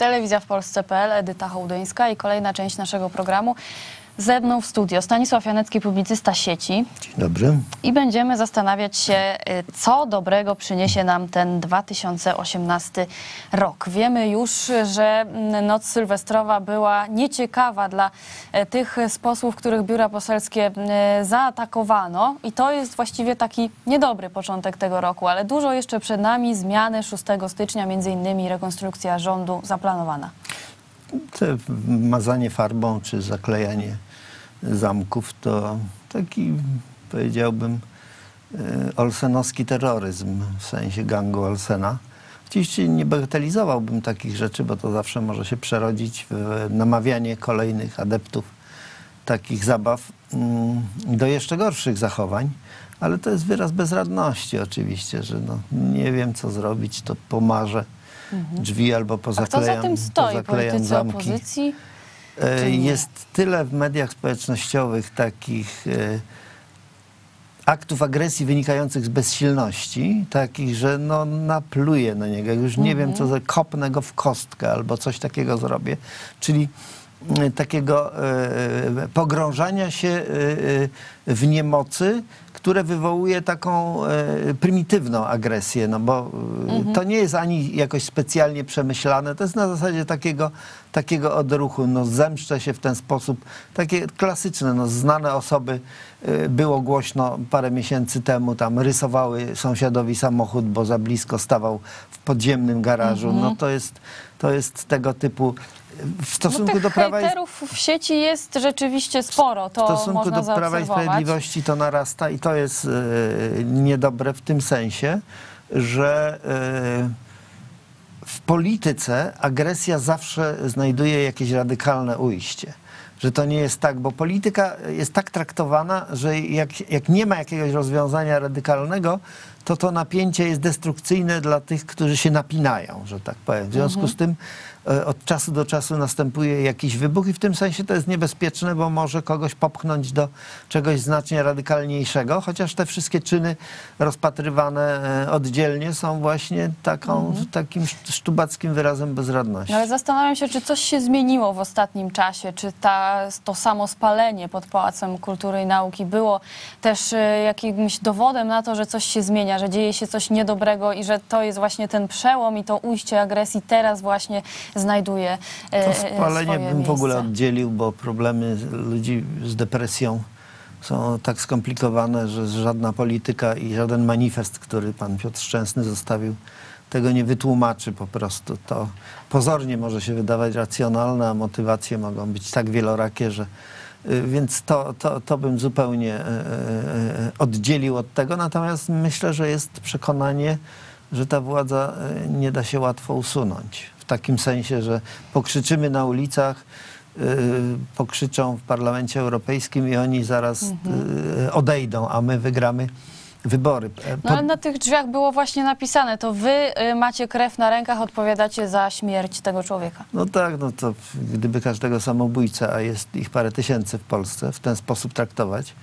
Telewizja w Polsce.pl, Edyta Hołdyńska i kolejna część naszego programu. Ze mną w studio Stanisław Janecki, publicysta Sieci. Dzień dobry. I będziemy zastanawiać się, co dobrego przyniesie nam ten 2018 rok. Wiemy już, że noc sylwestrowa była nieciekawa dla tych z posłów, których biura poselskie zaatakowano. I to jest właściwie taki niedobry początek tego roku, ale dużo jeszcze przed nami. Zmiany 6 stycznia, między innymi rekonstrukcja rządu zaplanowana. Te mazanie farbą czy zaklejanie zamków to taki, powiedziałbym, olsenowski terroryzm, w sensie gangu Olsena. Oczywiście nie bagatelizowałbym takich rzeczy, bo to zawsze może się przerodzić w namawianie kolejnych adeptów takich zabaw do jeszcze gorszych zachowań, ale to jest wyraz bezradności oczywiście, że no, nie wiem co zrobić, to pomarzę drzwi albo pozaklejam, a kto za tym stoi? Politycy zamki. Opozycji? Jest tyle w mediach społecznościowych takich aktów agresji wynikających z bezsilności, takich, że no napluję na niego, już nie wiem co, kopnę go w kostkę albo coś takiego zrobię. Czyli takiego pogrążania się w niemocy, które wywołuje taką prymitywną agresję, no bo to nie jest ani jakoś specjalnie przemyślane, to jest na zasadzie takiego odruchu, no zemszczę się w ten sposób, takie klasyczne, no znane osoby, było głośno parę miesięcy temu, tam rysowały sąsiadowi samochód, bo za blisko stawał w podziemnym garażu, no to jest tego typu. W stosunku do Prawa hejterów w sieci jest rzeczywiście sporo, to w stosunku można do Prawa i Sprawiedliwości to narasta i to jest niedobre w tym sensie, że w polityce agresja zawsze znajduje jakieś radykalne ujście. Że to nie jest tak, bo polityka jest tak traktowana, że jak nie ma jakiegoś rozwiązania radykalnego, to napięcie jest destrukcyjne dla tych, którzy się napinają, że tak powiem. W związku z tym od czasu do czasu następuje jakiś wybuch i w tym sensie to jest niebezpieczne, bo może kogoś popchnąć do czegoś znacznie radykalniejszego, chociaż te wszystkie czyny rozpatrywane oddzielnie są właśnie takim sztubackim wyrazem bezradności. Ale zastanawiam się, czy coś się zmieniło w ostatnim czasie, czy to samo spalenie pod Pałacem Kultury i Nauki było też jakimś dowodem na to, że coś się zmienia, że dzieje się coś niedobrego i że to jest właśnie ten przełom i to ujście agresji teraz właśnie znajduje to spalenie bym miejsce. w ogóle oddzielił, bo problemy ludzi z depresją są tak skomplikowane, że żadna polityka i żaden manifest, który pan Piotr Szczęsny zostawił, tego nie wytłumaczy po prostu. To pozornie może się wydawać racjonalne, a motywacje mogą być tak wielorakie, że więc to bym zupełnie oddzielił od tego. Natomiast myślę, że jest przekonanie, że ta władza nie da się łatwo usunąć. W takim sensie, że pokrzyczymy na ulicach, pokrzyczą w Parlamencie Europejskim i oni zaraz odejdą, a my wygramy wybory. No ale na tych drzwiach było właśnie napisane, to wy macie krew na rękach, odpowiadacie za śmierć tego człowieka. No tak, no to gdyby każdego samobójcę, a jest ich parę tysięcy w Polsce, w ten sposób traktować,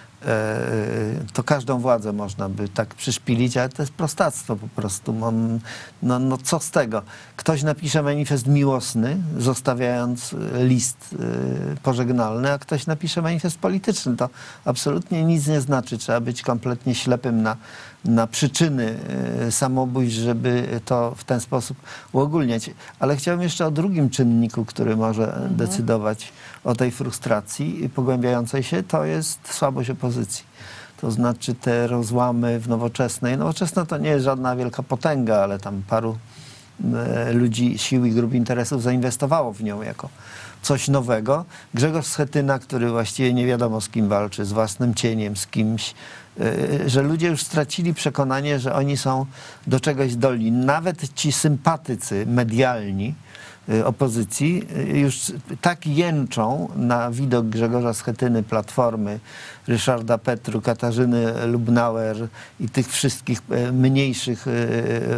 to każdą władzę można by tak przyszpilić, ale to jest prostactwo po prostu. No co z tego? Ktoś napisze manifest miłosny, zostawiając list pożegnalny, a ktoś napisze manifest polityczny. To absolutnie nic nie znaczy. Trzeba być kompletnie ślepym na przyczyny samobójstw, żeby to w ten sposób uogólniać. Ale chciałbym jeszcze o drugim czynniku, który może decydować o tej frustracji pogłębiającej się, to jest słabość opozycji. To znaczy te rozłamy w Nowoczesnej. Nowoczesna to nie jest żadna wielka potęga, ale tam paru ludzi, sił i grup interesów zainwestowało w nią jako coś nowego. Grzegorz Schetyna, który właściwie nie wiadomo z kim walczy, z własnym cieniem, z kimś, że ludzie już stracili przekonanie, że oni są do czegoś zdolni. Nawet ci sympatycy medialni opozycji już tak jęczą na widok Grzegorza Schetyny, Platformy, Ryszarda Petru, Katarzyny Lubnauer i tych wszystkich mniejszych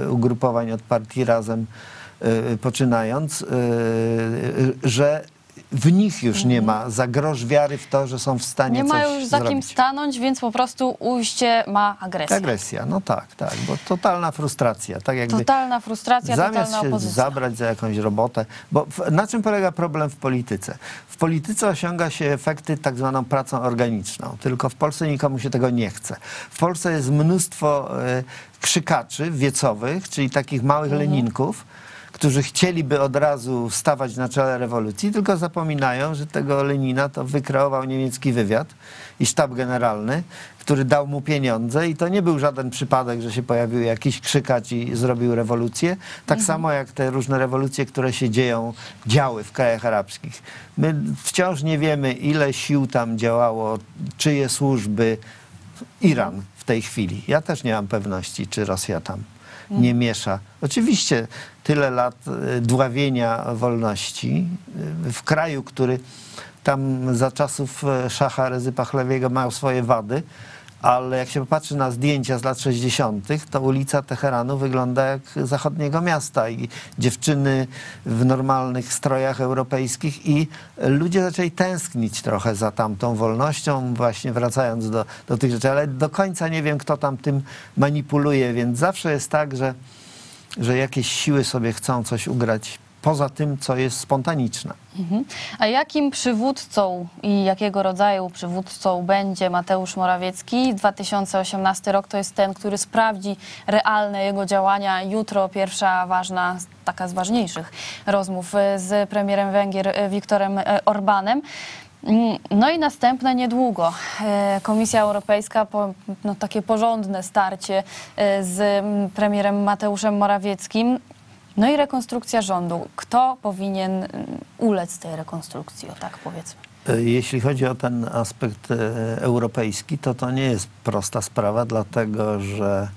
ugrupowań od partii Razem poczynając, że w nich już nie ma za grosz wiary w to, że są w stanie Nie coś ma już za kim zrobić. stanąć, więc po prostu ujście ma agresja. Agresja, no tak, bo totalna frustracja. Tak jakby Totalna frustracja, zamiast totalna się opozycja. zabrać za jakąś robotę, bo na czym polega problem w polityce? W polityce osiąga się efekty tak zwaną pracą organiczną, tylko w Polsce nikomu się tego nie chce. W Polsce jest mnóstwo krzykaczy wiecowych, czyli takich małych leninków, którzy chcieliby od razu stawać na czele rewolucji, tylko zapominają, że tego Lenina to wykreował niemiecki wywiad i sztab generalny, który dał mu pieniądze i to nie był żaden przypadek, że się pojawił jakiś krzykacz i zrobił rewolucję. Tak samo jak te różne rewolucje, które się działy w krajach arabskich. My wciąż nie wiemy, ile sił tam działało, czyje służby. Iran w tej chwili. Ja też nie mam pewności, czy Rosja tam nie miesza. Oczywiście tyle lat dławienia wolności w kraju, który tam za czasów szacha Rezy Pahlewiego miał swoje wady, ale jak się popatrzy na zdjęcia z lat 60., to ulica Teheranu wygląda jak zachodniego miasta i dziewczyny w normalnych strojach europejskich i ludzie zaczęli tęsknić trochę za tamtą wolnością, właśnie wracając do tych rzeczy, ale do końca nie wiem, kto tam tym manipuluje, więc zawsze jest tak, że jakieś siły sobie chcą coś ugrać poza tym, co jest spontaniczne. A jakim przywódcą i jakiego rodzaju przywódcą będzie Mateusz Morawiecki? 2018 rok to jest ten, który sprawdzi realne jego działania. Jutro pierwsza ważna, taka z ważniejszych rozmów z premierem Węgier Viktorem Orbánem. No i następne niedługo. Komisja Europejska, takie porządne starcie z premierem Mateuszem Morawieckim. No i rekonstrukcja rządu. Kto powinien ulec tej rekonstrukcji, o tak powiedzmy? Jeśli chodzi o ten aspekt europejski, to nie jest prosta sprawa, dlatego że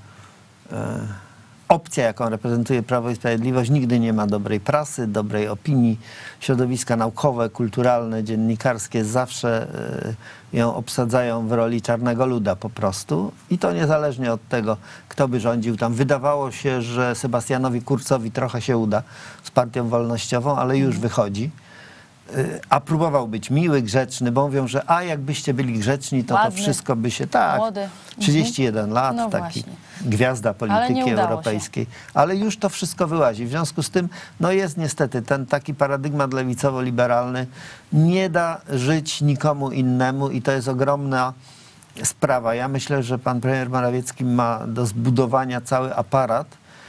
opcja, jaką reprezentuje Prawo i Sprawiedliwość, nigdy nie ma dobrej prasy, dobrej opinii. Środowiska naukowe, kulturalne, dziennikarskie zawsze ją obsadzają w roli czarnego luda po prostu. I to niezależnie od tego, kto by rządził tam. Wydawało się, że Sebastianowi Kurzowi trochę się uda z Partią Wolnościową, ale już wychodzi. A próbował być miły, grzeczny, bo mówią, że jakbyście byli grzeczni, to Ładny, to wszystko by się... Tak, młody. 31 lat, No taki właśnie. gwiazda polityki udało europejskiej. Ale już to wszystko wyłazi. W związku z tym, jest niestety ten taki paradygmat lewicowo-liberalny. Nie da żyć nikomu innemu i to jest ogromna sprawa. Ja myślę, że pan premier Morawiecki ma do zbudowania cały aparat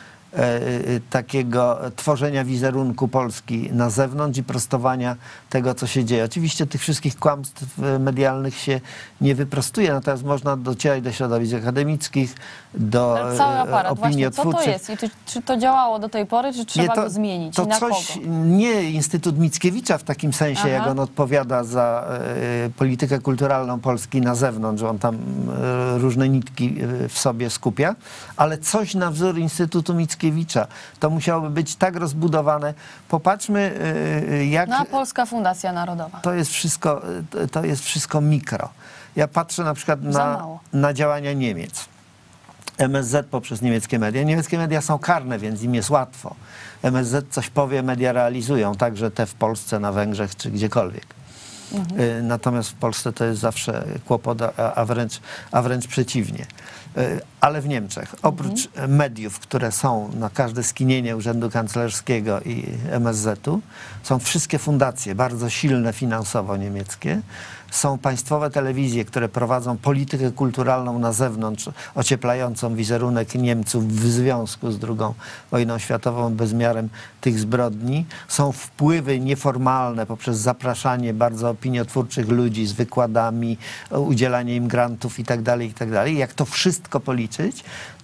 takiego tworzenia wizerunku Polski na zewnątrz i prostowania tego, co się dzieje. Oczywiście tych wszystkich kłamstw medialnych się nie wyprostuje, natomiast można docierać do środowisk akademickich, do cały aparat, opiniotwórczych. Co to jest? I czy to działało do tej pory, czy trzeba go zmienić? To I na coś, kogo? nie Instytut Mickiewicza w takim sensie, jak on odpowiada za politykę kulturalną Polski na zewnątrz, że on tam różne nitki w sobie skupia, ale coś na wzór Instytutu Mickiewicza. To musiałoby być tak rozbudowane. Popatrzmy, jak... Polska Fundacja Narodowa. To jest wszystko mikro. Ja patrzę na przykład na działania Niemiec. MSZ poprzez niemieckie media. Niemieckie media są karne, więc im jest łatwo. MSZ coś powie, media realizują, także te w Polsce, na Węgrzech czy gdziekolwiek. Natomiast w Polsce to jest zawsze kłopot, a wręcz przeciwnie. Ale w Niemczech, oprócz mediów, które są na każde skinienie Urzędu Kanclerskiego i MSZ-u, są wszystkie fundacje, bardzo silne finansowo niemieckie. Są państwowe telewizje, które prowadzą politykę kulturalną na zewnątrz, ocieplającą wizerunek Niemców w związku z II wojną światową, bezmiarem tych zbrodni. Są wpływy nieformalne poprzez zapraszanie bardzo opiniotwórczych ludzi z wykładami, udzielanie im grantów itd., itd. Jak to wszystko policzyć,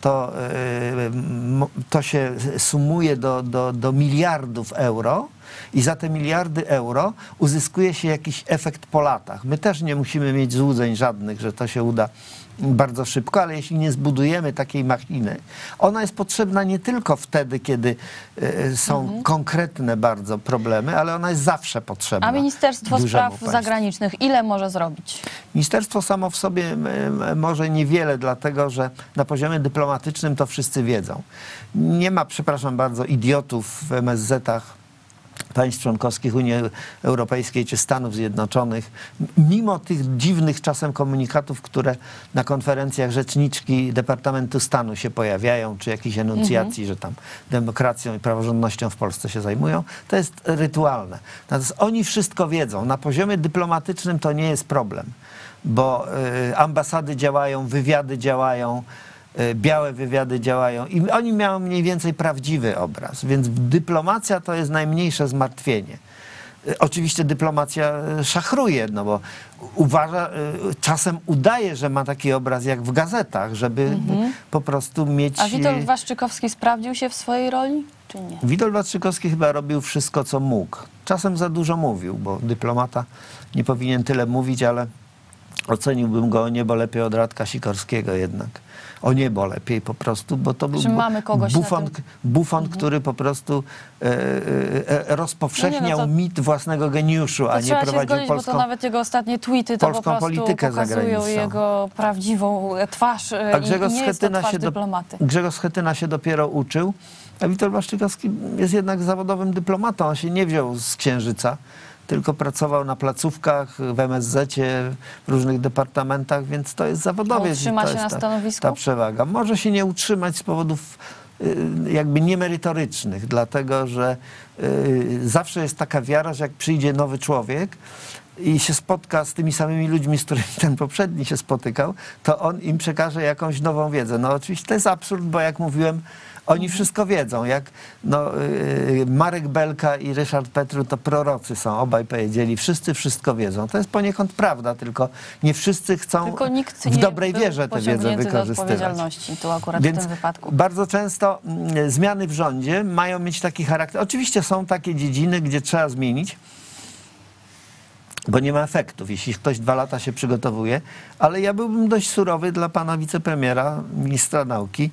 to się sumuje do miliardów euro. I za te miliardy euro uzyskuje się jakiś efekt po latach. My też nie musimy mieć złudzeń żadnych, że to się uda bardzo szybko, ale jeśli nie zbudujemy takiej machiny, ona jest potrzebna nie tylko wtedy, kiedy są konkretne bardzo problemy, ale ona jest zawsze potrzebna. A Ministerstwo Spraw państwu. Zagranicznych ile może zrobić? Ministerstwo samo w sobie może niewiele, dlatego że na poziomie dyplomatycznym to wszyscy wiedzą. Nie ma, przepraszam bardzo, idiotów w MSZ-ach, państw członkowskich Unii Europejskiej czy Stanów Zjednoczonych, mimo tych dziwnych czasem komunikatów, które na konferencjach rzeczniczki Departamentu Stanu się pojawiają, czy jakichś enuncjacji, że tam demokracją i praworządnością w Polsce się zajmują, to jest rytualne. Natomiast oni wszystko wiedzą. Na poziomie dyplomatycznym to nie jest problem, bo ambasady działają, wywiady działają, białe wywiady działają i oni mają mniej więcej prawdziwy obraz, więc dyplomacja to jest najmniejsze zmartwienie. Oczywiście dyplomacja szachruje, no bo uważa, czasem udaje, że ma taki obraz jak w gazetach, żeby po prostu mieć... A Witold Waszczykowski sprawdził się w swojej roli, czy nie? Witold Waszczykowski chyba robił wszystko, co mógł. Czasem za dużo mówił, bo dyplomata nie powinien tyle mówić, ale oceniłbym go o niebo lepiej od Radka Sikorskiego jednak. O niebo lepiej po prostu, bo to był bufon, który po prostu rozpowszechniał mit własnego geniuszu, a nie prowadził polską... Bo to nawet jego ostatnie tweety to po prostu politykę pokazują jego prawdziwą twarz i nie jest to twarz dyplomaty. Grzegorz Schetyna się dopiero uczył, a Witold Waszczykowski jest jednak zawodowym dyplomatą. On się nie wziął z księżyca, tylko pracował na placówkach, w MSZ-cie, w różnych departamentach, więc to jest zawodowiec. Utrzyma się na stanowisku? Ta przewaga. Może się nie utrzymać z powodów jakby niemerytorycznych, dlatego że zawsze jest taka wiara, że jak przyjdzie nowy człowiek i się spotka z tymi samymi ludźmi, z którymi ten poprzedni się spotykał, to on im przekaże jakąś nową wiedzę. No oczywiście to jest absurd, bo jak mówiłem, oni wszystko wiedzą. Jak Marek Belka i Ryszard Petru to prorocy są, obaj powiedzieli, wszyscy wszystko wiedzą. To jest poniekąd prawda, tylko nie wszyscy chcą w dobrej wierze tę wiedzę wykorzystywać. Tu akurat Więc w tym wypadku. bardzo często zmiany w rządzie mają mieć taki charakter. Oczywiście są takie dziedziny, gdzie trzeba zmienić, bo nie ma efektów, jeśli ktoś 2 lata się przygotowuje, ale ja byłbym dość surowy dla pana wicepremiera, ministra nauki,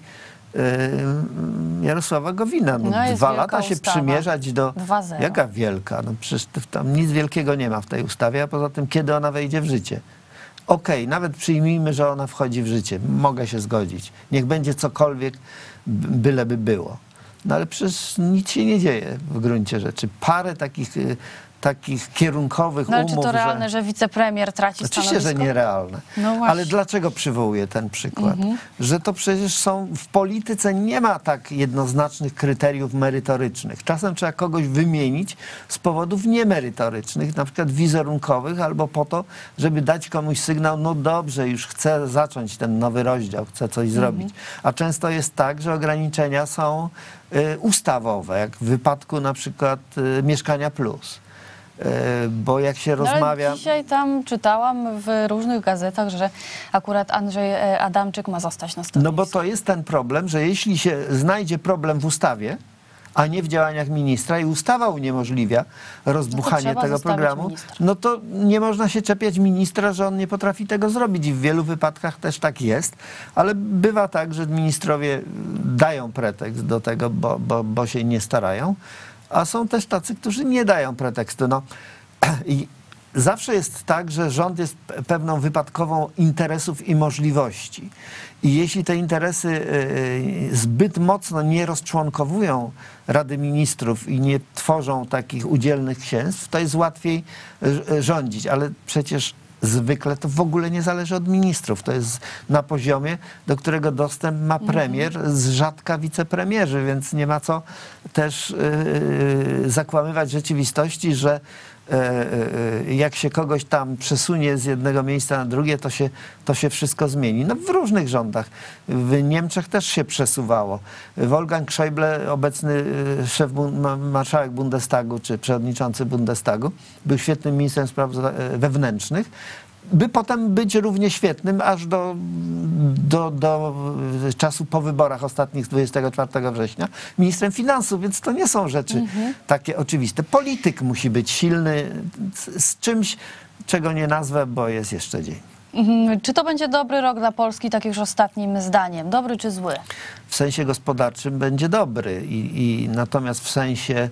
Jarosława Gowina. No, 2 lata się przymierzać do... 2-0. Jaka wielka? No przecież tam nic wielkiego nie ma w tej ustawie, a poza tym kiedy ona wejdzie w życie? Okej, nawet przyjmijmy, że ona wchodzi w życie. Mogę się zgodzić. Niech będzie cokolwiek, byleby było. No ale przecież nic się nie dzieje w gruncie rzeczy. Parę takich kierunkowych umów. Czy to realne, że wicepremier traci stanowisko? Oczywiście, że nierealne. No ale dlaczego przywołuję ten przykład? Że to przecież w polityce nie ma tak jednoznacznych kryteriów merytorycznych. Czasem trzeba kogoś wymienić z powodów niemerytorycznych, na przykład wizerunkowych, albo po to, żeby dać komuś sygnał, no dobrze, już chcę zacząć ten nowy rozdział, chcę coś zrobić. A często jest tak, że ograniczenia są ustawowe, jak w wypadku na przykład Mieszkania Plus. Bo jak się rozmawia... Ale dzisiaj tam czytałam w różnych gazetach, że akurat Andrzej Adamczyk ma zostać na stanowisku. No bo to jest ten problem, że jeśli się znajdzie problem w ustawie, a nie w działaniach ministra i ustawa uniemożliwia rozbuchanie tego programu, no to nie można się czepiać ministra, że on nie potrafi tego zrobić i w wielu wypadkach też tak jest, ale bywa tak, że ministrowie dają pretekst do tego, bo się nie starają, a są też tacy, którzy nie dają pretekstu. No, i zawsze jest tak, że rząd jest pewną wypadkową interesów i możliwości. I jeśli te interesy zbyt mocno nie rozczłonkowują Rady Ministrów i nie tworzą takich udzielnych księstw, to jest łatwiej rządzić. Ale przecież zwykle to w ogóle nie zależy od ministrów. To jest na poziomie, do którego dostęp ma premier, z rzadka wicepremierzy, więc nie ma co też zakłamywać rzeczywistości, że jak się kogoś tam przesunie z jednego miejsca na drugie, to się wszystko zmieni. No w różnych rządach. W Niemczech też się przesuwało. Wolfgang Schäuble, obecny marszałek Bundestagu, czy przewodniczący Bundestagu, był świetnym ministrem spraw wewnętrznych, by potem być równie świetnym aż do czasu po wyborach ostatnich 24 września ministrem finansów, więc to nie są rzeczy takie oczywiste. Polityk musi być silny z czymś, czego nie nazwę, bo jest jeszcze dzień. Czy to będzie dobry rok dla Polski, tak już ostatnim zdaniem? Dobry czy zły? W sensie gospodarczym będzie dobry, natomiast w sensie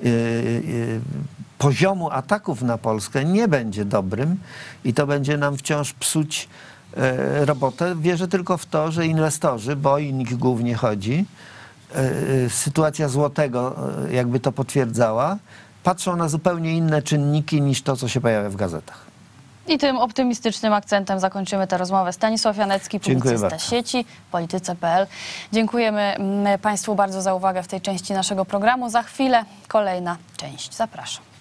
poziomu ataków na Polskę nie będzie dobrym i to będzie nam wciąż psuć robotę. Wierzę tylko w to, że inwestorzy, bo o nich głównie chodzi, sytuacja złotego jakby to potwierdzała, patrzą na zupełnie inne czynniki niż to, co się pojawia w gazetach. I tym optymistycznym akcentem zakończymy tę rozmowę. Stanisław Janecki, publicysta sieci, polityce.pl. Dziękujemy Państwu bardzo za uwagę w tej części naszego programu. Za chwilę kolejna część. Zapraszam.